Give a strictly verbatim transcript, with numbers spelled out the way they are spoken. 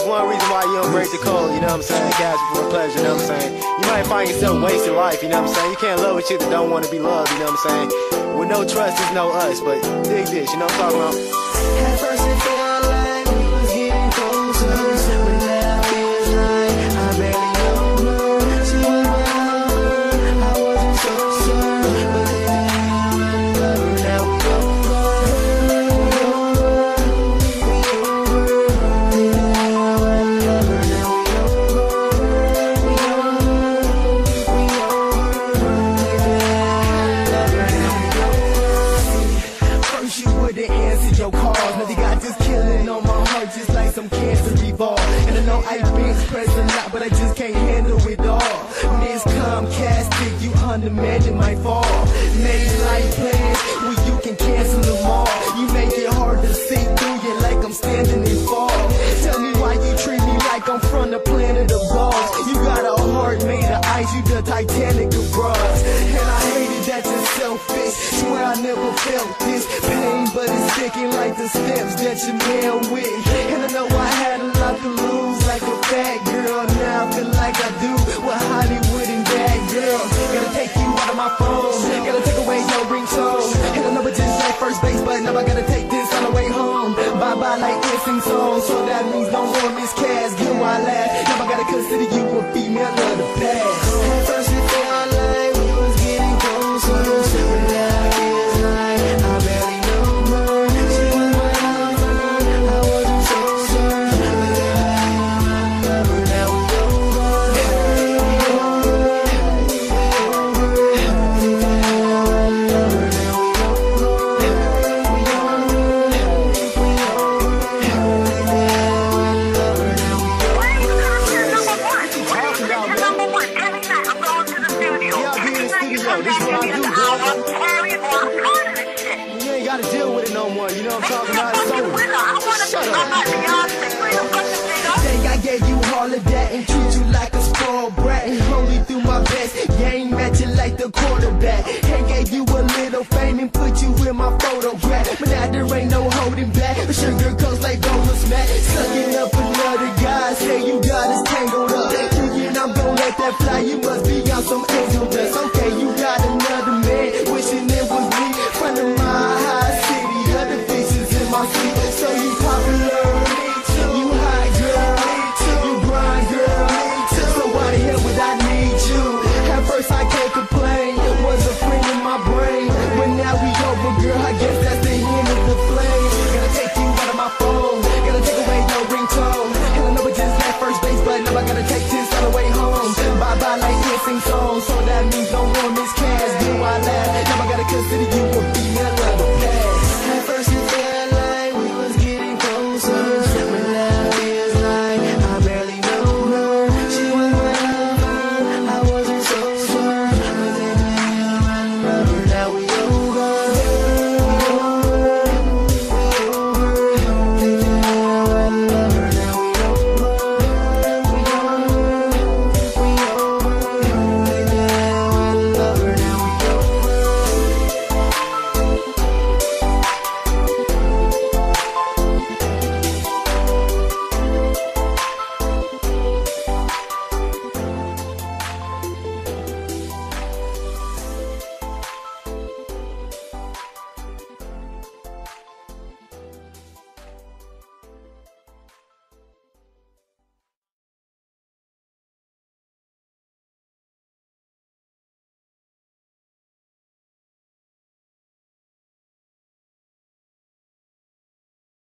one reason why you don't break the code, you know what I'm saying? Cash before pleasure, you know what I'm saying? You might find yourself wasting life, you know what I'm saying? You can't love a chick that don't want to be loved, you know what I'm saying? With no trust, there's no us, but dig this, you know what I'm talking about? At first it felt like we was getting closer, but now it's like I barely know her. She was my lover, I wasn't so sure, but then I love her. Now we over, we over, we over. Then I love her. Now we over, we over, we over. Then I love her. Now we over. First you wouldn't answer your calls. Now they got this killing on my heart just like some cancer evolved. And I know I've been expressed a lot, but I just can't handle it all. Miss Comcastic, you undermanding my fall. Made life plans where you can cancel them all. You make it hard to see through you like I'm standing in fall. Tell me why you treat me like I'm from the planet of balls. You got a heart made of ice, you the Titanic of bras. And I hated that you're selfish, swear I never felt this pain, but it's sticking like the steps that you nailed with. And I know I had a lot to lose like a fat girl. Now I feel like I do what Hollywood and that girl. Gotta take you out of my phone, gotta take away your ringtone. And I know it's just like first base, but now I gotta take this on the way home. Bye bye like instant song, so that means no more miscast. Get why I laugh, now I gotta consider you a female of the past. At first it felt like we was getting closer, but now it's like I barely know her. She was my lover, I wasn't so sure, but then I love her. Now we over, we over, we over. Then I love her. Now we over, we over, we over. Then I love her. Now we over. Why are you talking? Number one. You're number one. Every night I'm going to the studio. Yeah, I'll be in the Every night you studio. come This is back what I and do, get bro. an hour. Harry, well, I'm tired of this shit. You ain't gotta deal with it no more, you know what I'm talking about? It's Fucking over. winner. I wanna Shut be I'm up. not Beyonce. Play the fucking thing up. Think I gave you all of that and treat you like a spoiled brat, and only through my best game at you like the quarterback. And gave you a little fame and put you in my photograph, but now there ain't no holding back. Sugar coats like Goldman Smack, suck it